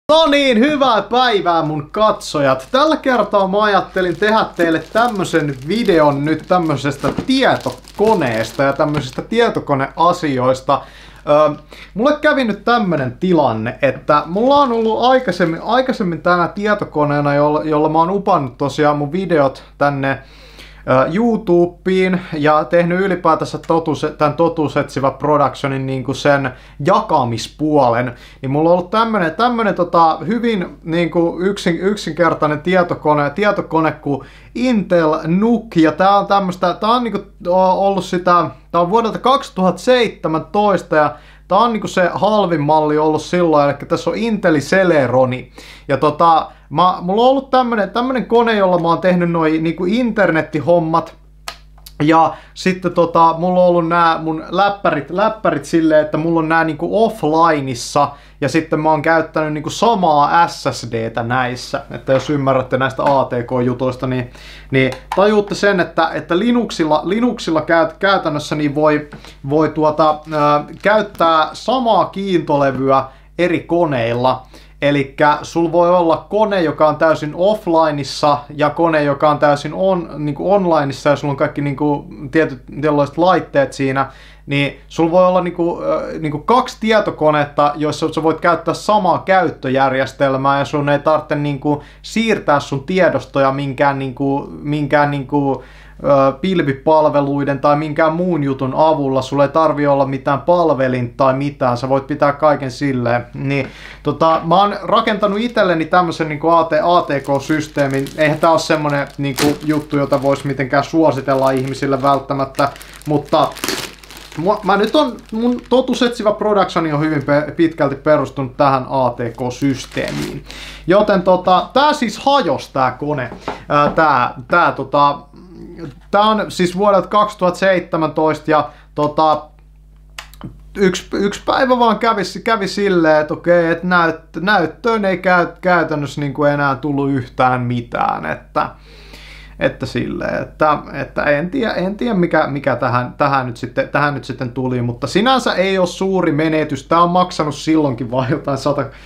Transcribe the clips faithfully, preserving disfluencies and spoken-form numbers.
No niin, hyvää päivää mun katsojat. Tällä kertaa mä ajattelin tehdä teille tämmösen videon nyt tämmöisestä tietokoneesta ja tämmöisistä tietokoneasioista. Öö, mulle kävi nyt tämmönen tilanne, että mulla on ollut aikaisemmin, aikaisemmin tänä tietokoneena, jolla, jolla mä oon upannut tosiaan mun videot tänne YouTubeen ja tehnyt ylipäätänsä totuus, tämän totuusetsivä productionin niin kuin sen jakamispuolen, niin mulla on ollut tämmönen, tämmönen tota, hyvin niin kuin yksin, yksinkertainen tietokone, tietokone kuin Intel N U C, ja tää on tämmöstä, tää on niin kuin ollut sitä, tää on vuodelta kaksituhattaseitsemäntoista, ja tää on niinku se halvin malli ollut silloin, eli tässä on Intel Celeroni. Ja tota, mä, mulla on ollut tämmönen, tämmönen kone, jolla mä oon tehnyt noi niinku internettihommat. Ja sitten tota, mulla on ollut nää mun läppärit, läppärit silleen, että mulla on nää niinku offlineissa. Ja sitten mä oon käyttänyt niinku samaa S S D:tä näissä. Että jos ymmärrätte näistä A T K-jutuista, niin, niin tajuutte sen, että, että Linuxilla, Linuxilla käyt, käytännössä niin voi, voi tuota, ää, käyttää samaa kiintolevyä eri koneilla. Elikkä sulla voi olla kone, joka on täysin offlineissa ja kone, joka on täysin on, niin kuin onlineissa ja sulla on kaikki niin kuin, tietyt tietynlaiset laitteet siinä, niin sulla voi olla niin kuin, niin kuin kaksi tietokonetta, joissa sä voit käyttää samaa käyttöjärjestelmää ja sun ei tarvitse niin kuin, siirtää sun tiedostoja minkään, niin kuin, minkään niin kuin, pilvipalveluiden tai minkään muun jutun avulla, sulla ei tarvi olla mitään palvelinta tai mitään, sä voit pitää kaiken silleen. Niin, tota, mä oon rakentanut itselleni tämmösen niin kuin A T K-systeemin, eihän tää ole semmonen niin kuin juttu, jota vois mitenkään suositella ihmisille välttämättä, mutta mä nyt on, mun totuusetsivä productioni on hyvin pitkälti perustunut tähän A T K-systeemiin. Joten tota, tää siis hajos tää kone, ää, tää, tää tota, Tää on siis vuodelta kaksituhattaseitsemäntoista ja tota, yksi, yksi päivä vaan kävi, kävi silleen, että okei, että näyt, näyttöön ei käy, käytännössä niin kuin enää tullut yhtään mitään, että, että silleen, että, että en tiedä, en tiedä mikä, mikä tähän, tähän, nyt sitten, tähän nyt sitten tuli, mutta sinänsä ei ole suuri menetys, tää on maksanut silloinkin vaan jotain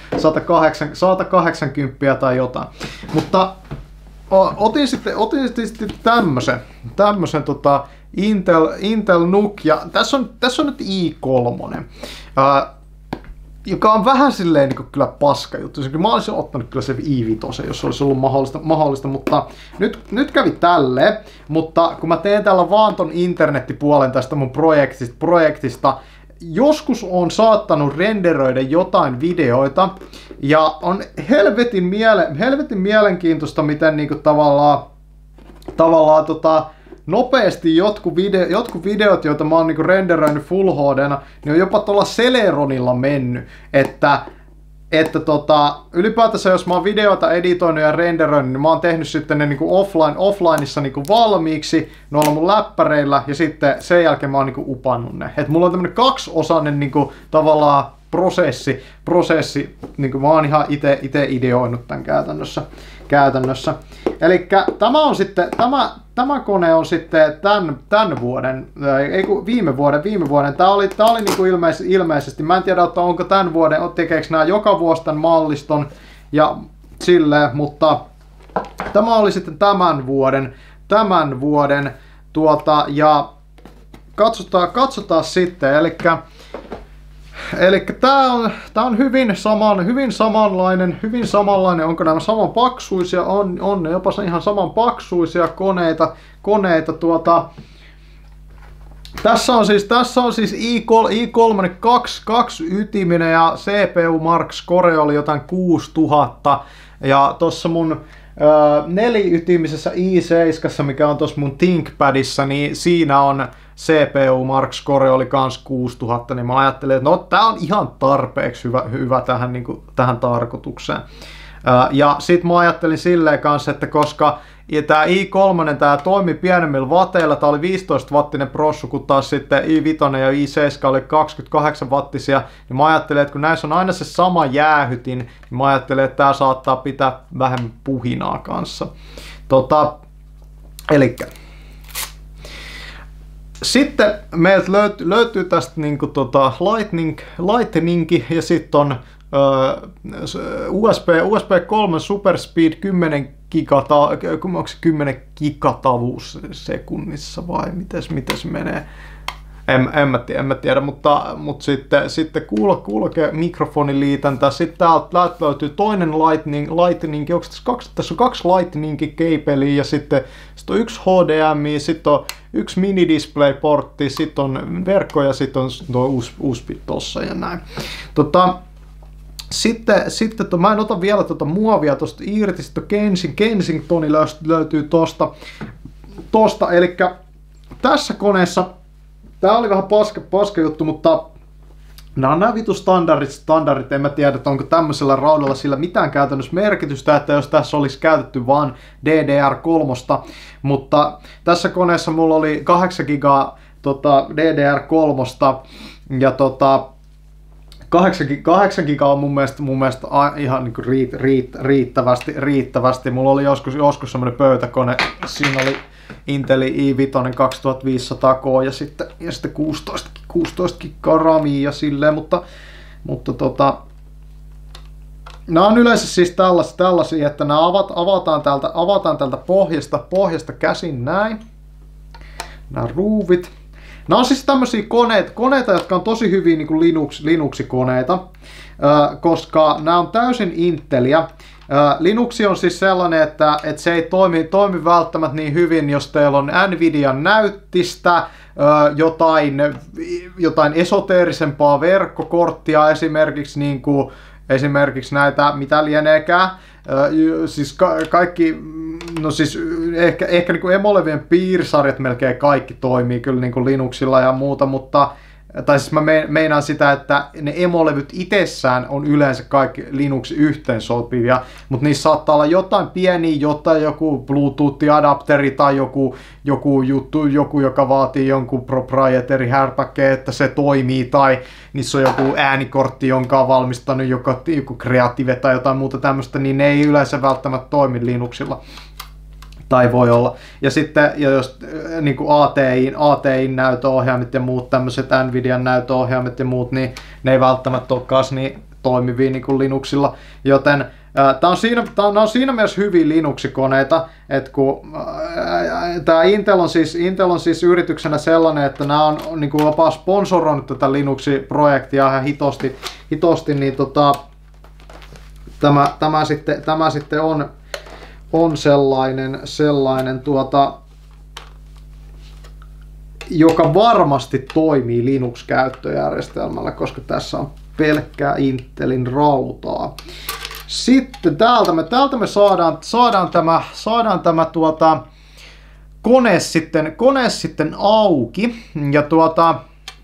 sata kahdeksankymmentä tai jotain, mutta Otin sitten, otin sitten tämmösen, tämmösen tota Intel, Intel N U C, ja tässä on, tässä on nyt i kolme, ää, joka on vähän silleen niin kuin kyllä paska juttu. Mä olisin ottanut kyllä se i viisi, jos olisi ollut mahdollista, mahdollista mutta nyt, nyt kävi tälleen, mutta kun mä teen tällä vaan ton internettipuolen tästä mun projektista, projektista joskus on saattanut renderöidä jotain videoita, ja on helvetin, miele, helvetin mielenkiintoista, miten niinku tavallaan, tavallaan tota, nopeasti jotkut, video, jotkut videot, joita mä oon niinku renderöinyt Full H D:na, niin on jopa tuolla Celeronilla mennyt, että että tota, ylipäätänsä jos mä oon videoita editoinut ja renderöinyt, niin mä oon tehnyt sitten ne niinku offline, offlineissa niinku valmiiksi noilla mun läppäreillä ja sitten sen jälkeen mä oon niinku upannut ne. Et mulla on tämmönen kaksiosainen niinku tavallaan prosessi, prosessi niinku mä oon ihan ite, ite ideoinut tän käytännössä. käytännössä. Elikkä tämä on sitten, tämä, tämä kone on sitten tämän, tämän vuoden, ei kun viime vuoden, viime vuoden, tämä oli, tämä oli niin kuin ilmeis, ilmeisesti, mä en tiedä, että onko tämän vuoden, tekeekö nämä joka vuosi tämän malliston ja silleen, mutta tämä oli sitten tämän vuoden, tämän vuoden, tuota, ja katsotaan, katsotaan sitten, elikkä Eli tää on, tää on hyvin, saman, hyvin samanlainen, hyvin samanlainen, onko nämä saman paksuisia, on, on ne jopa ihan saman paksuisia koneita, koneita tuota. Tässä on siis, tässä on siis i kolme kaksi, kaksi ytiminen ja C P U Mark Score oli jotain kuusituhatta, ja tossa mun ö, neliytimisessä i seitsemän, mikä on tossa mun ThinkPadissa, niin siinä on C P U Mark Score oli kans kuusituhatta, niin mä ajattelin, että no tää on ihan tarpeeksi hyvä, hyvä tähän, niin kuin, tähän tarkoitukseen. Ää, ja sit mä ajattelin silleen kanssa, että koska tää i kolme tää toimi pienemmillä vateilla, tää oli viisitoista wattinen prossu, kun taas sitten i viisi ja i seitsemän oli kaksikymmentäkahdeksan wattisia, niin mä ajattelin, että kun näissä on aina se sama jäähytin, niin mä ajattelin, että tää saattaa pitää vähän puhinaa kanssa. Tota, elikkä sitten meiltä löytyy, löytyy tästä niinku tota Lightning, Lightning ja sitten on U S B, U S B kolme Super Speed kymmenen gigata, onko se kymmenen gigatavuus sekunnissa vai mites, mites menee? En, en, mä tiedä, en mä tiedä, mutta, mutta sitten, sitten kuulo, kuuloke mikrofoniliitäntä. Sitten täältä löytyy toinen Lightning, Lightning onko tässä kaksi, tässä on kaksi Lightning-keipeliä ja sitten, sitten on yksi H D M I, sitten on yksi mini-display-portti, sitten on verkko ja sitten on tuo U S B tossa ja näin. Tota, Sitten, sitten to, mä en ota vielä tuota muovia tuosta irti, sitten Kensing, Kensingtoni löytyy tosta, tosta. Eli tässä koneessa, tää oli vähän paska, paska juttu, mutta nämä on nämä vitu standardit, standardit, en mä tiedä, että onko tämmöisellä raudalla sillä mitään käytännössä merkitystä, että jos tässä olisi käytetty vaan D D R kolme, mutta tässä koneessa mulla oli kahdeksan gigaa tota, D D R kolme ja tota, kahdeksan gigaa on mun mielestä, mun mielestä ihan niin kuin riit, riit, riittävästi, riittävästi. Mulla oli joskus, joskus semmoinen pöytäkone, siinä oli Intel i viisi kaksituhattaviisisataa K ja sitten, ja sitten kuusitoista, kuusitoista gigaa ramia ja silleen, mutta, mutta tota, nämä on yleensä siis tällaisia, tällaisia että nämä avat, avataan, täältä, avataan täältä pohjasta, pohjasta käsin näin, nämä ruuvit. Nämä on siis tämmöisiä koneita, koneita, jotka on tosi hyviä niin kuin Linux, Linux-koneita, koska nämä on täysin Intelia. Linux on siis sellainen, että, että se ei toimi, toimi välttämättä niin hyvin, jos teillä on Nvidian näyttistä, jotain, jotain esoteerisempaa verkkokorttia, esimerkiksi, niin kuin, esimerkiksi näitä, mitä lieneekään. Siis ka- kaikki, no siis ehkä, ehkä niin kuin emolevien piirsarjat melkein kaikki toimii kyllä niin kuin Linuxilla ja muuta, mutta tai siis mä meinaan sitä, että ne emolevyt itsessään on yleensä kaikki Linux yhteensopivia, mutta niissä saattaa olla jotain pieniä, jotain joku Bluetooth-adapteri tai joku, joku juttu, joku, joka vaatii jonkun proprietary härpäkkeen, että se toimii, tai niissä on joku äänikortti, jonka on valmistanut joku, joku Creative tai jotain muuta tämmöistä, niin ne ei yleensä välttämättä toimi Linuxilla. Tai voi olla. Ja sitten ja jos niin kuin A T I, A T I näytöohjaimet ja muut tämmöiset Nvidian näytöohjaimet ja muut, niin ne ei välttämättä olekaan niin toimivia niin kuin Linuxilla. Joten tämä on, siinä, on siinä mielessä hyviä Linux-koneita, että kun tämä Intel on, siis, Intel on siis yrityksenä sellainen, että nämä on niin kuin jopa sponsoroinut tätä Linux-projektia ihan hitosti, hitosti niin tota, tämä, tämä, sitten, tämä sitten on on sellainen, sellainen tuota, joka varmasti toimii Linux-käyttöjärjestelmällä, koska tässä on pelkkää Intelin rautaa. Sitten täältä me, täältä me saadaan, saadaan tämä, saadaan tämä tuota, kone, sitten, kone sitten auki. Ja tuota,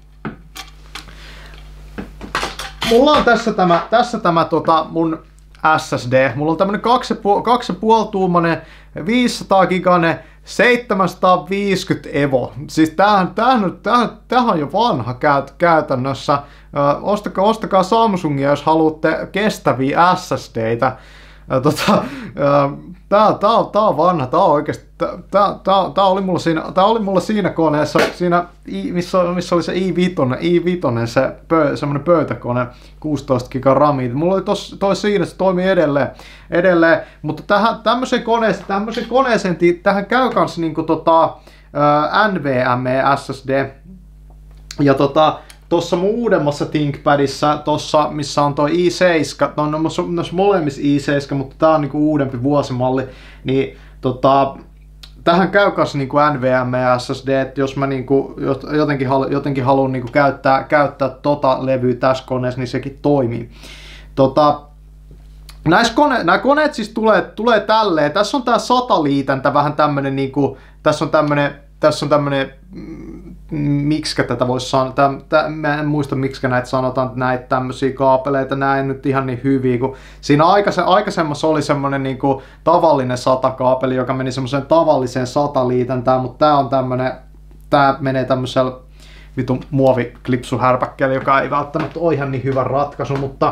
mulla on tässä tämä, tässä tämä tuota, mun S S D. Mulla on tämmönen kaksi pilkku viisi tuumainen viisisataa giganen seitsemänsataaviisikymmentä Evo. Siis tämähän, tämähän, tämähän, tämähän on jo vanha käyt, käytännössä. Ö, ostakaa, ostakaa Samsungia, jos haluatte kestäviä S S D:itä. Tota, tää, tää, on, tää on vanha, tää on oikeesti, tää, tää, tää, oli mulla siinä, tää oli mulla siinä koneessa, siinä, missä, missä oli se i viisi, i viisi se pö, semmonen pöytäkone, kuusitoista gigaa ramia. Mulla oli tos, toi siinä, se toimii edelleen, edelleen. Mutta tähän, tämmöiseen koneeseen, tämmöiseen koneeseen, tähän käy kans niinku tota, N V M E S S D. Ja tota, tuossa mun uudemmassa ThinkPadissa, tossa missä on toi i seitsemän, no, no, no molemmissa i seitsemän, mutta tää on niinku uudempi vuosimalli, niin tota, tähän käy kanssa niinku N V M E S S D, että jos mä niinku, jotenkin, jotenkin haluan niinku käyttää, käyttää tota levyä tässä koneessa, niin sekin toimii. Tota, Näissä kone, nämä koneet siis tulee, tulee tälleen. Tässä on tää sataliitäntä, vähän tämmönen niinku, tässä on tämmönen, tässä on tämmönen, miksikä tätä voisi sanoa, täm, täm, mä en muista miksikä näitä sanotaan, näitä tämmöisiä kaapeleita, näin nyt ihan niin hyviä, kun siinä aikaise, aikaisemmassa oli semmonen niinku tavallinen satakaapeli, joka meni semmoiseen tavalliseen sataliitäntään, mutta tää on tämmönen, tää menee tämmöisellä vitun muoviklipsuhärpäkkeellä, joka ei välttämättä ole ihan niin hyvä ratkaisu, mutta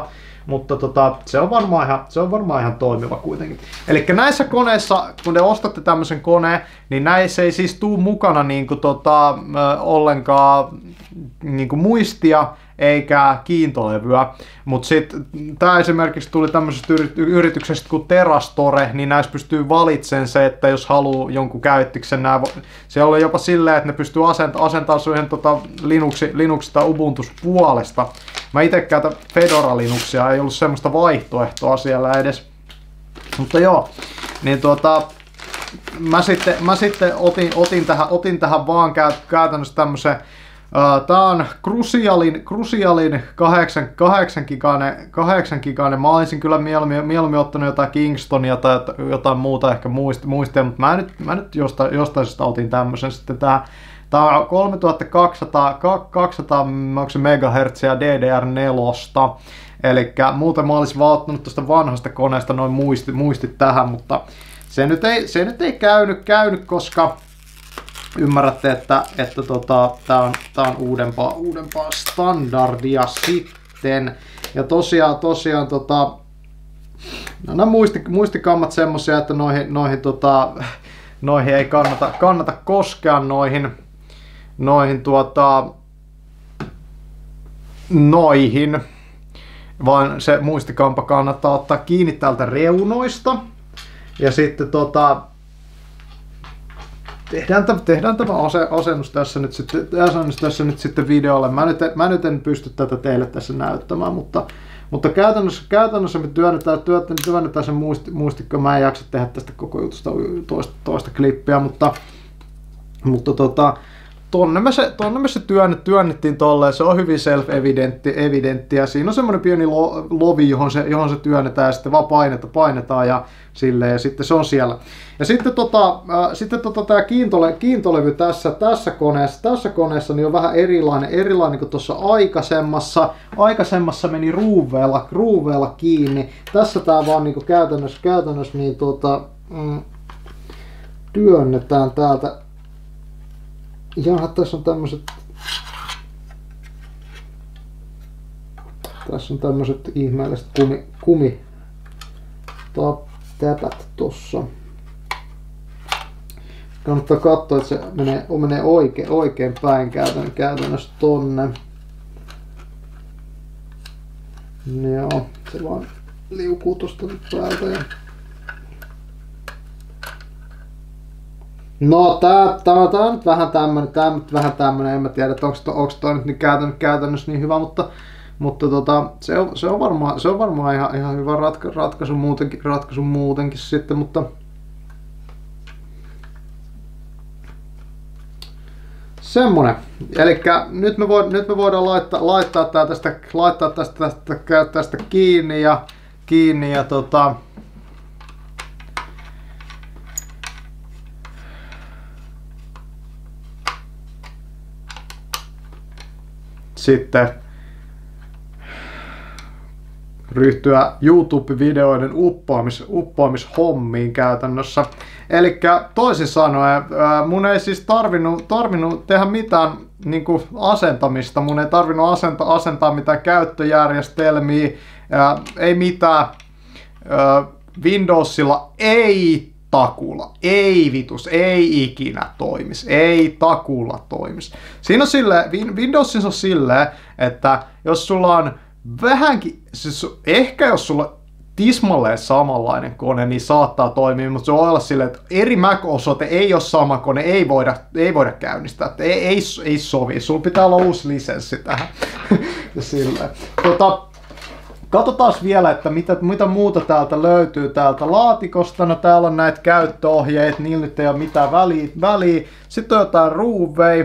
mutta tota, se, on varmaan ihan, se on varmaan ihan toimiva kuitenkin. Eli näissä koneissa, kun te ostatte tämmöisen koneen, niin näissä ei siis tuu mukana niinku tota, ö, ollenkaan niinku muistia eikä kiintolevyä, mutta sitten tämä esimerkiksi tuli tämmöisestä yrityksestä kuin Terastore, niin näissä pystyy valitsemaan se, että jos haluaa jonkun käyttiksen, nää, se oli jopa silleen, että ne pystyy asentamaan asentamaan siihen tota Linux, Linux tai Ubuntus puolesta. Mä itse käytän Fedora Linuxia, ei ollut semmoista vaihtoehtoa siellä edes, mutta joo, niin tuota, mä sitten, mä sitten otin, otin, tähän, otin tähän vaan käytännössä tämmöisen. Uh, tää on Crucialin, Crucialin kahdeksan gigainen. Mä olisin kyllä mieluummin, mieluummin ottanut jotain Kingstonia tai jotain muuta ehkä muistia, mutta mä nyt, mä nyt jostain, jostain sitä otin tämmösen. Sitten tää, tää on kolmetuhattakaksisataa megahertsiä D D R neljä. Eli muuten mä olisin vaan ottanut tuosta vanhasta koneesta noin muistit, muistit tähän, mutta se nyt ei, se nyt ei käynyt, käynyt koska ymmärrätte, että, että tota, tää on, tää on uudempaa, uudempaa standardia sitten. Ja tosiaan, tosiaan tota, no, nämä muisti, muistikammat semmosia, että noihin, noihin, tota, noihin ei kannata, kannata koskea noihin, noihin, tuota, noihin, vaan se muistikampa kannattaa ottaa kiinni täältä reunoista. Ja sitten tota, Tehdään, tehdään tämä asennus tässä nyt sitten, asennus tässä nyt sitten videolle. Mä nyt, mä nyt en pysty tätä teille tässä näyttämään, mutta, mutta käytännössä, käytännössä me työnnetään, työnnetään sen muisti, muistikko. Mä en jaksa tehdä tästä koko jutusta toista, toista klippiä, mutta, mutta tota, tonne me se, tonne me se työnnet, työnnettiin tolleen. Se on hyvin self-evidentti ja siinä on semmoinen pieni lo, lovi, johon se, johon se työnnetään ja sitten vaan paineta, painetaan ja silleen, ja sitten se on siellä. Ja sitten, tota, äh, sitten tota, tämä kiintole, kiintolevy tässä, tässä, koneessa, tässä koneessa niin on vähän erilainen, erilainen kuin tuossa aikaisemmassa. Aikaisemmassa meni ruuveella, ruuveella kiinni. Tässä tämä vaan niin käytännössä, käytännössä niin, tuota, mm, työnnetään täältä. Jaha, tässä on tämmöiset. Tässä on tämmöiset ihmeelliset kumi, kumi täpät tossa. Kannattaa katsoa, että se menee, menee oikein, oikein päin käytännössä tonne. Joo, se vaan liukuu tosta nyt päältä. Ja no tää, tää, tää on nyt vähän tämmönen, tää on nyt vähän tämmönen, en mä tiedä, että onks, to, onks toi nyt niin käytännössä, käytännössä niin hyvä, mutta, mutta tota, se, on, se, on varmaan, se on varmaan ihan, ihan hyvä ratka, ratkaisu, muutenkin, ratkaisu muutenkin sitten, mutta semmonen. Elikkä nyt me, void, nyt me voidaan laittaa, laittaa tää tästä, laittaa tästä, tästä, tästä kiinni ja, kiinni ja tota, sitten ryhtyä YouTube-videoiden uppoamis, uppoamishommiin käytännössä. Eli toisin sanoen, mun ei siis tarvinnut, tarvinnut tehdä mitään niin kuin asentamista, mun ei tarvinnut asentaa, asentaa mitään käyttöjärjestelmiä, ää, ei mitään. Ää, Windowsilla ei takulla, ei vitus, ei ikinä toimis, ei takulla toimis. Siinä on silleen, Windowsissa on silleen, että jos sulla on vähänkin, siis ehkä jos sulla tismalleen samanlainen kone, niin saattaa toimia, mutta se voi olla silleen, että eri Mac-osoite ei ole sama kone, ei voida, ei voida käynnistää, ei, ei, ei sovi, sulla pitää olla uusi lisenssi tähän. Silleen. Tota, katsotaan vielä, että mitä, mitä muuta täältä löytyy täältä laatikosta. No täällä on näitä käyttöohjeet, niillä nyt ei ole mitään väliä. väliä. Sitten on jotain ruuveja.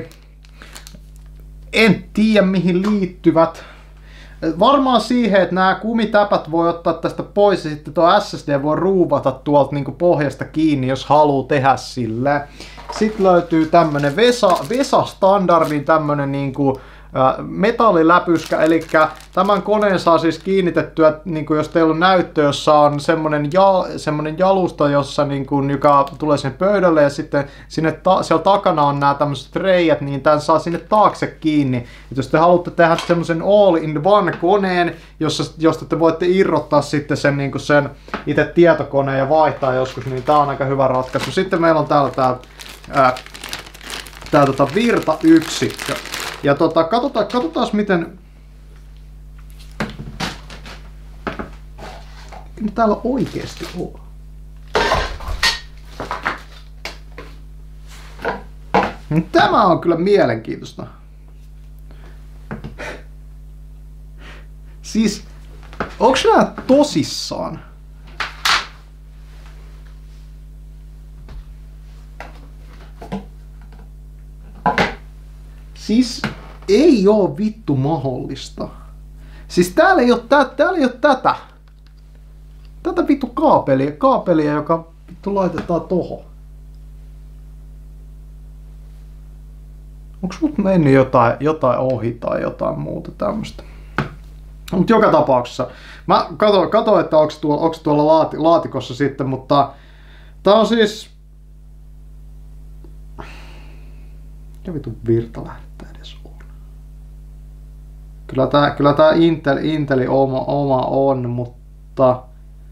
En tiedä mihin liittyvät. Varmaan siihen, että nämä kumitäpät voi ottaa tästä pois ja sitten tuo S S D voi ruuvata tuolta niin kuin pohjasta kiinni, jos haluaa tehdä sillä. Sitten löytyy tämmönen Vesa, Vesa standardin tämmönen niin kuin metalliläpyskä, eli tämän koneen saa siis kiinnitettyä, niin kuin jos teillä on näyttö, jossa on semmoinen, jal, semmoinen jalusta, jossa, niin kuin, joka tulee sen pöydälle ja sitten sinne ta, siellä takana on nämä tämmöiset reijät, niin tämän saa sinne taakse kiinni. Et jos te haluatte tehdä semmoisen all-in-one koneen, jossa, josta te voitte irrottaa sitten sen, niin kuin sen itse tietokoneen ja vaihtaa joskus, niin tää on aika hyvä ratkaisu. Sitten meillä on täällä tää, ää, tää tota virtayksikkö. Ja tota, katsotaan, katsotaan miten... Mitä täällä oikeesti on? Tämä on kyllä mielenkiintoista. Siis, onks nää tosissaan? Siis ei oo vittu mahdollista. Siis täällä ei oo, tä, täällä ei oo tätä. Tätä vittu kaapelia, kaapelia, joka vittu laitetaan tohon. Onks mut mennyt jotain, jotain ohi tai jotain muuta tämmöstä? Mut joka tapauksessa. Mä katsoin, katsoin että onks tuolla, onks tuolla laati, laatikossa sitten, mutta tää on siis... Mikä vittu virtalähdettä edes on? Kyllä tää, kyllä tää Intel, Intelin oma, oma on, mutta...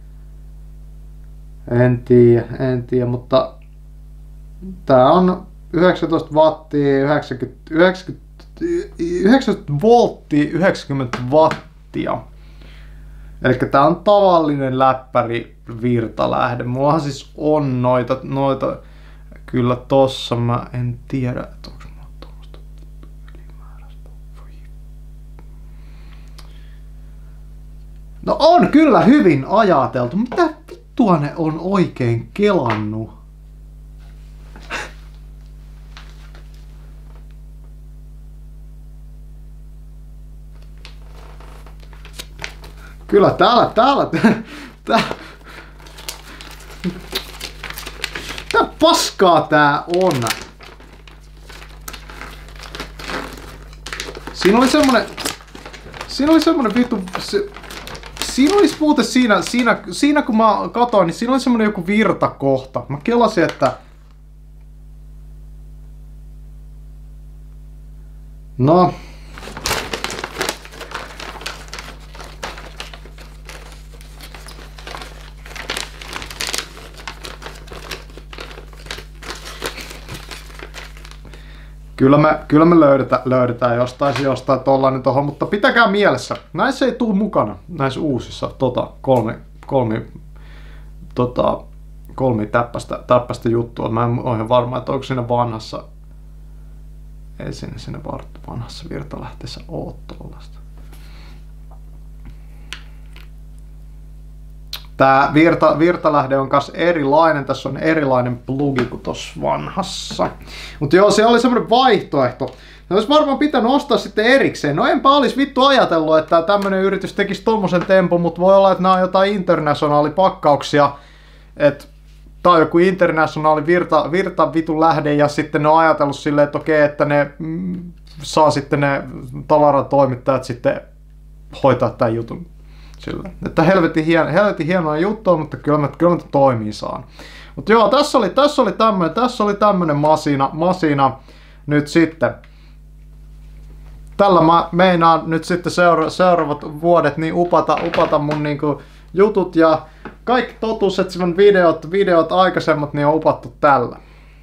En tiedä, en tiedä, mutta... Tää on yhdeksäntoista wattia, yhdeksänkymmentä, yhdeksänkymmentä, yhdeksänkymmentä volttia, yhdeksänkymmentä wattia. Eli tää on tavallinen läppäri virtalähde. Mullahan siis on noita, noita kyllä tossa. Mä en tiedä, että onko mulla tuosta ylimääräistä. No on kyllä hyvin ajateltu. Mitä vittua ne on oikein kelannut? Kyllä täällä, täällä, tää, tää paskaa tää on. Siinä oli semmonen, siinä oli semmonen vittu, se, siinä oli muuten siinä, siinä, siinä kun mä katoin, niin siinä oli semmonen joku virtakohta. Mä kelasin, että... No... Kyllä me, kyllä me löydetään, löydetään jostain, jostain tollainen tohon, mutta pitäkää mielessä, näissä ei tule mukana, näissä uusissa tota, kolmi, kolmi, tota, kolmi täppästä, täppästä juttua. Mä en ole ihan varma, että onko siinä vanhassa, ei siinä, siinä vanhassa virtalähteessä ole tollaista. Tää virta, virtalähde on kas erilainen, tässä on erilainen plugi kuin tossa vanhassa. Mutta joo, se oli semmoinen vaihtoehto. Ne olisi varmaan pitänyt ostaa sitten erikseen. No enpä olisi vittu ajatellut, että tämmönen yritys tekisi tommosen tempun, mutta voi olla, että nämä on jotain internationaalipakkauksia. Että tää on joku internationaali virta, virta vitun lähde ja sitten ne on ajatellut silleen, että okei, että ne mm, saa sitten ne tavaratoimittajat sitten hoitaa tämän jutun. Sillä. Että helvetin, hien, helvetin hienoa juttua, mutta kyllä mä, kyllä mä toimii saan. Mutta joo, tässä oli, tässä oli tämmönen, tässä oli tämmönen masina, masina nyt sitten. Tällä mä meinaan nyt sitten seura, seuraavat vuodet niin upata, upata mun niinku jutut ja kaikki totuus, että mun videot, videot aikaisemmat niin on upattu tällä.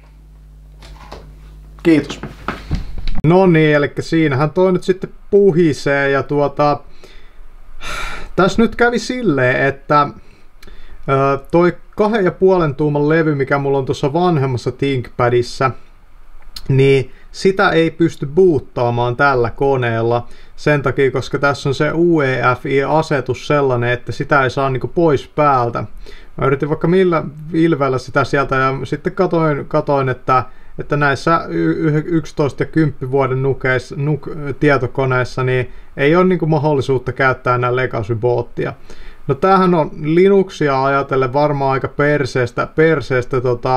Kiitos. No niin, eli siinähän toi nyt sitten puhisee ja tuota... Tässä nyt kävi silleen, että toi kahden ja puolen tuuman levy, mikä mulla on tuossa vanhemmassa ThinkPadissa, niin sitä ei pysty boottaamaan tällä koneella sen takia, koska tässä on se U E F I-asetus sellainen, että sitä ei saa niinku pois päältä. Mä yritin vaikka millä ilveellä sitä sieltä ja sitten katoin, katoin että, että näissä yksitoista ja kymmenen vuoden nukeissa, nuk, tietokoneissa niin ei ole niinku mahdollisuutta käyttää enää legacy-boottia. No tämähän on Linuxia ajatellen varmaan aika perseestä, perseestä tota,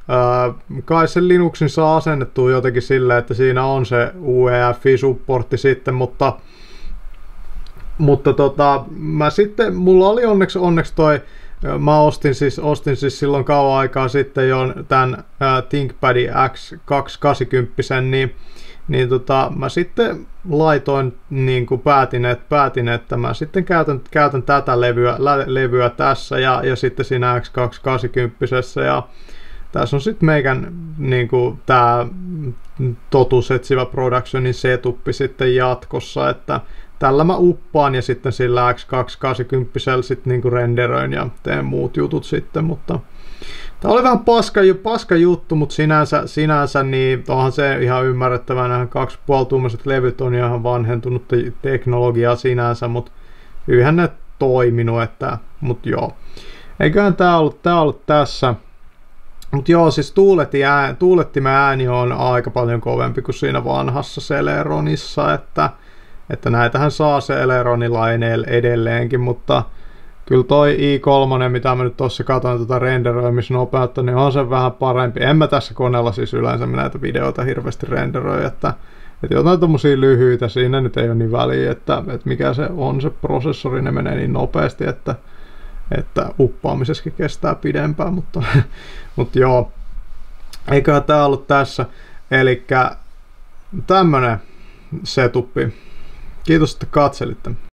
Äh, kai sen Linuxin saa asennettua jotenkin silleen, että siinä on se U E F I-supportti sitten, mutta mutta tota, mä sitten, mulla oli onneksi, onneksi toi, mä ostin siis, ostin siis silloin kauan aikaa sitten jo tämän äh, ThinkPadin X kaksisataakahdeksankymmentä, niin, niin tota, mä sitten laitoin, niin kuin päätin, että, päätin, että mä sitten käytän, käytän tätä levyä, lä, levyä tässä ja, ja sitten siinä X kaksisataakahdeksankymmentä ja tässä on sitten meikän niin kuin tää Totuus etsivä Productionin setuppi sitten jatkossa, että tällä mä uppaan ja sitten sillä X kaksisataakahdeksankymmentä sitten niinku renderöin ja teen muut jutut sitten, mutta tää oli vähän paska, paska juttu, mutta sinänsä, sinänsä niin onhan se ihan ymmärrettävää, nämä kaksi puoli tuumaiset levyt on ihan vanhentunut teknologiaa sinänsä, mutta yhden ne toiminut, että, mut joo. Eiköhän tää ollut, tää ollut tässä. Mut joo, siis tuulettimen ääni on aika paljon kovempi kuin siinä vanhassa Celeronissa, että Että näitähän saa se Eleronilla edelleenkin, mutta kyllä toi i kolme, mitä mä nyt tossa katsoin tuota renderöimisnopeutta, niin on se vähän parempi. En mä tässä koneella siis yleensä näitä videoita hirveästi renderöi, että, että jotain tommosia lyhyitä, siinä nyt ei ole niin väliä, että, että mikä se on se prosessori, ne menee niin nopeasti, että, että uppaamisessakin kestää pidempään, mutta, mutta joo, eiköhän tää ollut tässä, elikkä tämmönen setuppi. Kiitos, että katselitte.